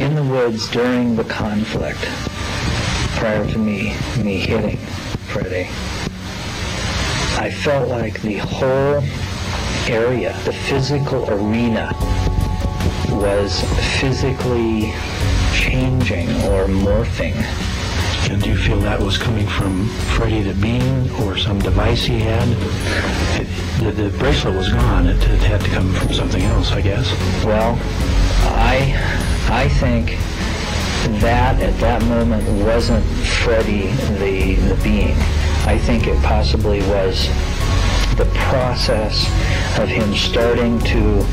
in the woods during the conflict, prior to me hitting Freddie, I felt like the whole area, the physical arena, was physically changing or morphing. And do you feel that was coming from Freddie the being or some device he had? The bracelet was gone. It had to come from something else, I guess. Well, I think that at that moment wasn't Freddie the being. I think it possibly was the process of him starting to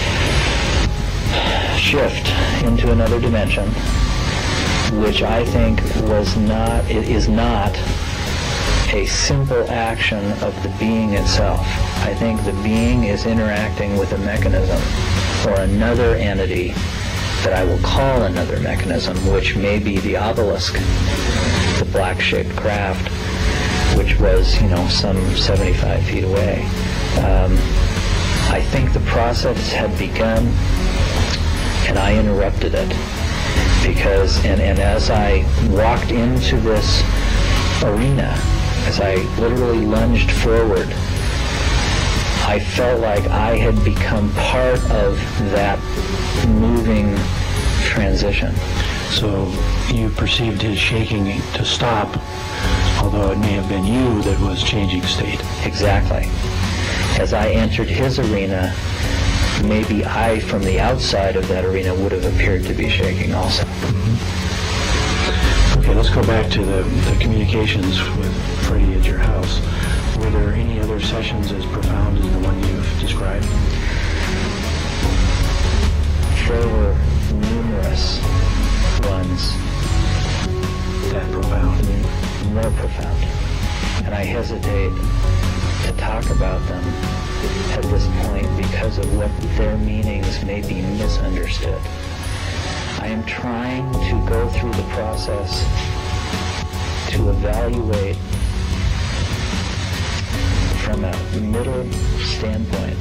shift into another dimension, which I think is not a simple action of the being itself. I think the being is interacting with a mechanism or another entity that I will call another mechanism, which may be the obelisk, the black-shaped craft, which was, some 75 feet away. I think the process had begun, and I interrupted it. Because, and as I walked into this arena, as I literally lunged forward, I felt like I had become part of that moving transition. So you perceived his shaking to stop, although it may have been you that was changing state. Exactly. As I entered his arena, maybe I, from the outside of that arena, would have appeared to be shaking also. Mm-hmm. Okay, let's go back to the communications with Freddie at your house. Were there any other sessions as profound as the one you've described? There were numerous ones. That profound? More profound. And I hesitate to talk about them at this point because of what their meanings may be misunderstood. I am trying to go through the process to evaluate from a middle standpoint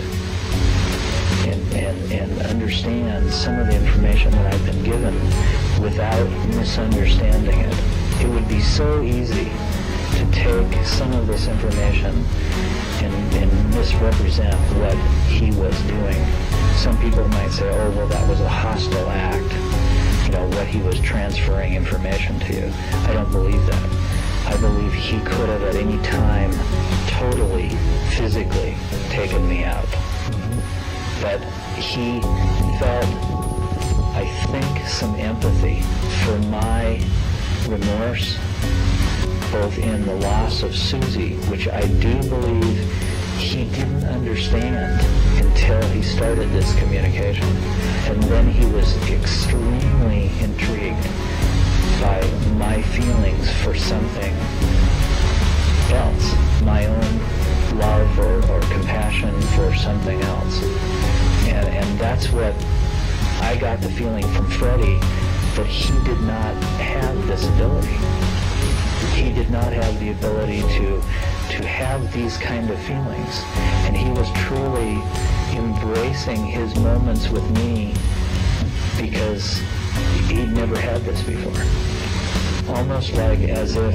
and understand some of the information that I've been given without misunderstanding it. It would be so easy to take some of this information and misrepresent what he was doing. Some people might say, oh, well, that was a hostile act, what he was transferring information to you. I don't believe that. I believe he could have at any time totally, physically taken me out. But he felt, I think, some empathy for my remorse, both in the loss of Susie, which I do believe he didn't understand until he started this communication. And then he was extremely intrigued by my feelings for something else, my own love or compassion for something else. And that's what I got the feeling from Freddie, that he did not have this ability. He did not have the ability to have these kind of feelings. And he was truly embracing his moments with me because he'd never had this before. Almost like as if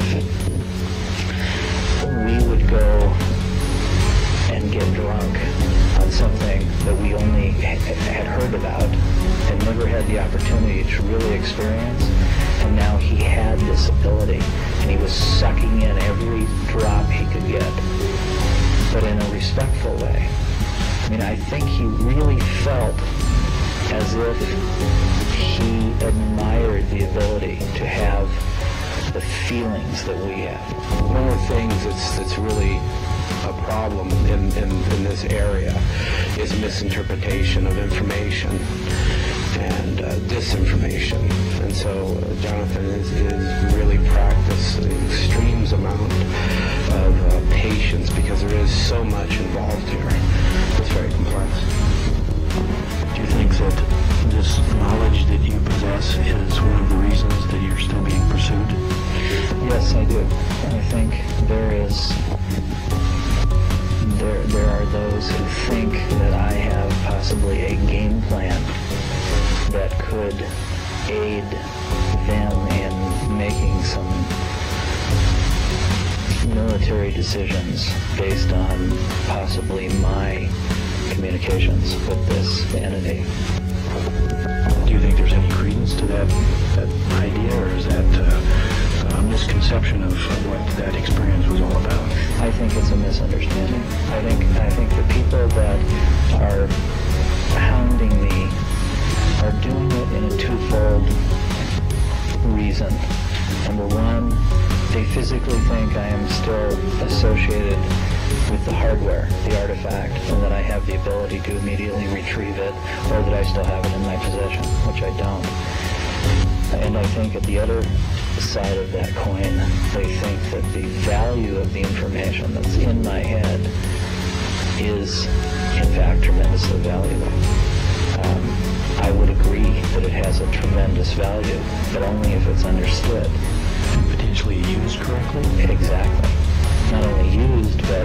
we would go and get drunk on something that we only had heard about and never had the opportunity to really experience. And now he had this ability, and he was sucking in every drop he could get, but in a respectful way. I mean, I think he really felt as if he admired the ability to have the feelings that we have. One of the things that's really a problem in this area is misinterpretation of information and disinformation. And so Jonathan is really practicing extremes amount of patience because there is so much involved here. It's very complex. Do you think that this knowledge that you possess is one of the reasons that you're still being pursued? Yes, I do. I think there are those who think that I have possibly a game plan that could aid them in making some military decisions based on possibly my communications with this entity. Do you think there's any credence to that idea, or is that a misconception of what that experience was all about? I think it's a misunderstanding. I think the people that are hounding me are doing it in a twofold reason. Number one, they physically think I am still associated with the hardware, the artifact, and that I have the ability to immediately retrieve it, or that I still have it in my possession, which I don't. And I think at the other side of that coin, they think that the value of the information that's in my head is, in fact, tremendously valuable. I would agree that it has a tremendous value, but only if it's understood. And potentially used correctly? Exactly. Not only used, but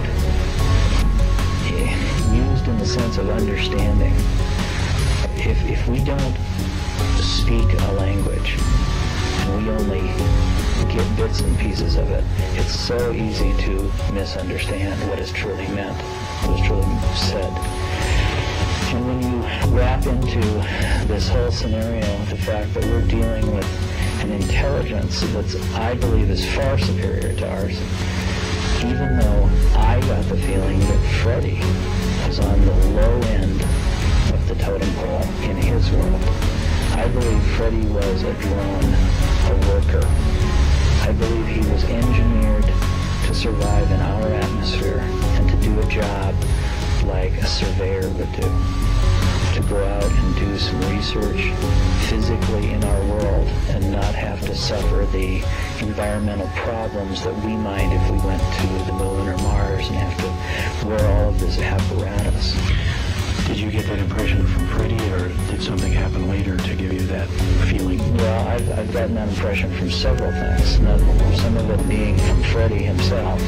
used in the sense of understanding. If we don't speak a language, and we only get bits and pieces of it, it's so easy to misunderstand what is truly meant, what is truly said. And when you wrap into this whole scenario the fact that we're dealing with an intelligence that's, I believe, is far superior to ours, even though I got the feeling that Freddy was on the low end of the totem pole in his world. I believe Freddy was a drone, a worker. I believe he was engineered to survive in our atmosphere and to do a job like a surveyor would do, to go out and do some research physically in our world and not have to suffer the environmental problems that we might if we went to the moon or Mars and have to wear all of this apparatus. Did you get that impression from Freddy, or did something happen later to give you that feeling? Well, I've gotten that impression from several things. Now, some of it being from Freddy himself.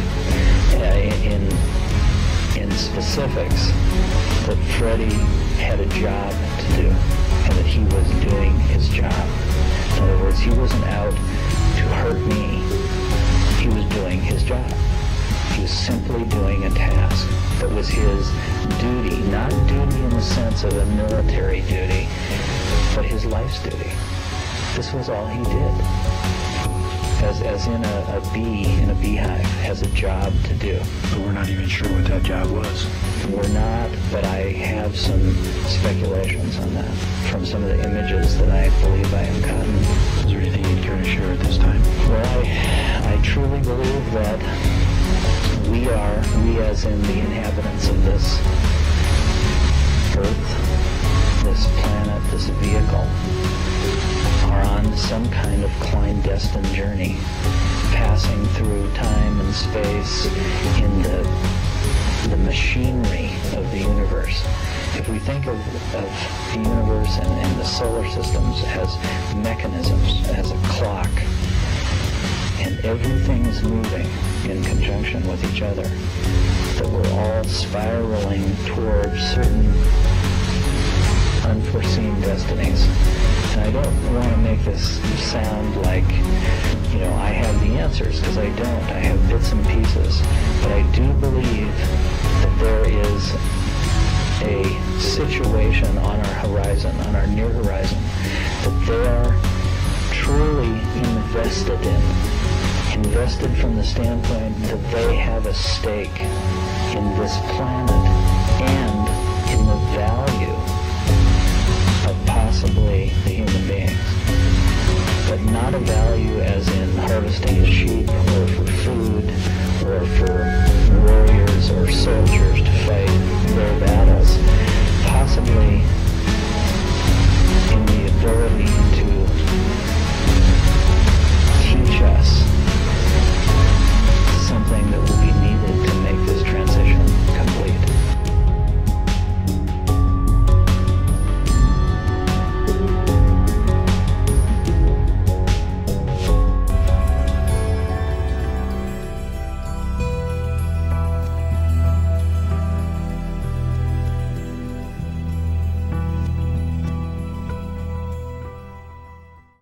In specifics, that Freddy had a job to do, and that he was doing his job. In other words, he wasn't out to hurt me. He was doing his job. He was simply doing a task that was his duty, not duty in the sense of a military duty, but his life's duty. This was all he did. As in a bee in a beehive has a job to do. But we're not even sure what that job was. We're not, but I have some speculations on that from some of the images that I believe I have gotten. Is there anything you'd care to share at this time? Well, I truly believe that we as in the inhabitants of this Earth, this planet, this vehicle, are on some kind of clandestine journey, passing through time and space in the machinery of the universe. If we think of the universe and the solar systems as mechanisms, as a clock, and everything is moving in conjunction with each other, that we're all spiraling towards certain unforeseen destinies. And I don't want to make this sound like, I have the answers, because I don't. I have bits and pieces. But I do believe that there is a situation on our horizon, on our near horizon, that they are truly invested in. Invested from the standpoint that they have a stake in this planet and in the value of possibly the human being.